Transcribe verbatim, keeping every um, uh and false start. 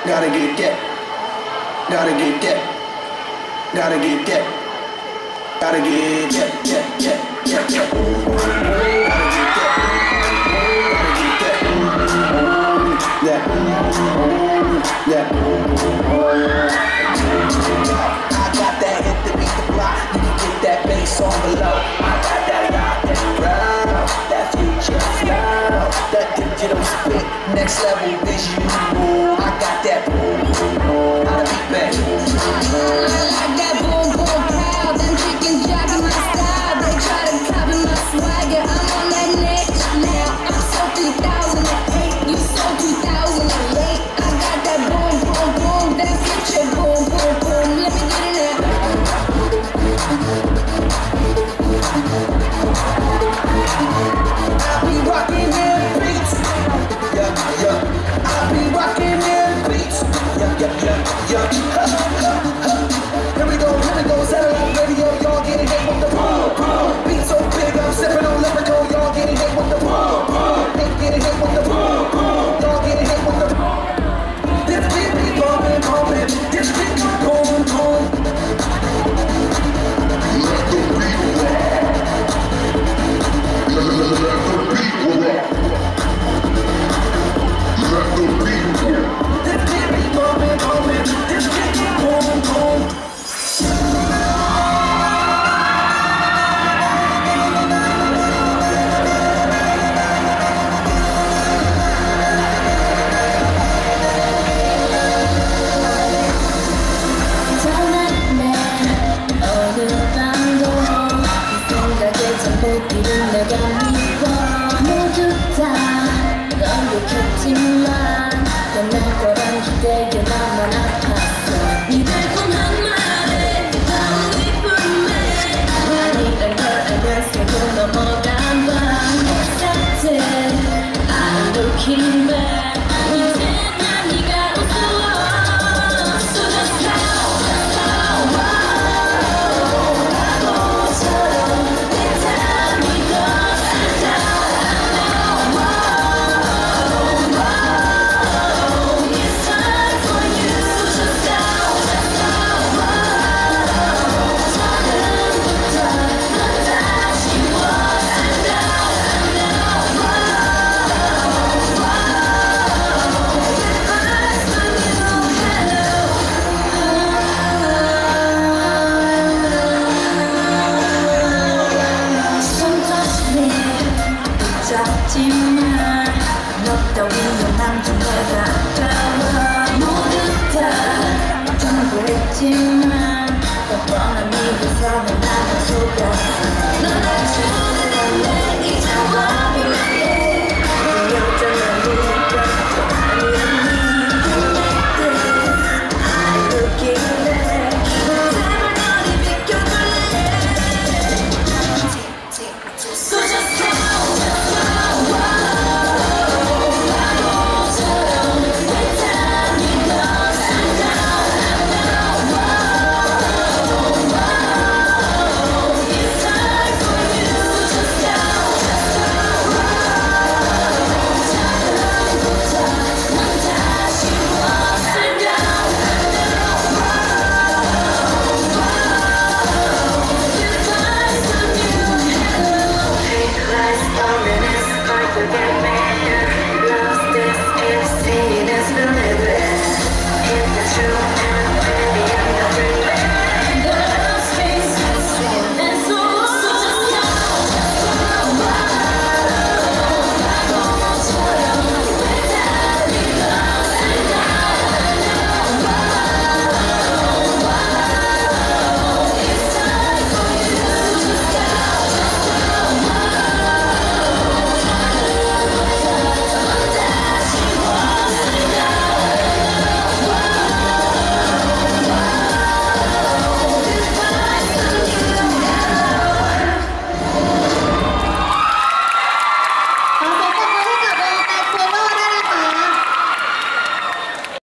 Gotta get that. Gotta get that. Gotta get that. Gotta get that. Yeah, yeah, yeah, yeah. Gotta get that. Gotta get that. Yeah. Yeah. I got that hit to beat the block. You can get that bass on below. I got that rock, that growl, that future flow, that digital spit, next level visual. I got that boom, how to beat back. I got boom, boom, pow. Them chickens jogging my style. They try to copy my swagger. I'm on that next now. I'm so two thousand eight. You so two thousand eight. I got that boom, boom, boom. That future boom, boom, boom. Let me get it out. I be rocking them beats. Yeah, yeah. I be rocking them beats. Yeah, yeah, yeah, yeah. Ha, ha, ha. Here we go, here we go. Satellite radio, y'all getting hit with the boom, boom. Beat so big, I'm sipping on Lyrical. Y'all getting hit with the boom, boom. They getting hit with the boom, boom. Y'all getting hit with the boom. This beat be bumping, bumping. This beat be boom, boom. Let the beat rock. Let the beat rock. Let the beat rock. This beat be bumping, bumping. This beat be boom, boom. 모두 다 완벽했지만 넌 날 거란 기대에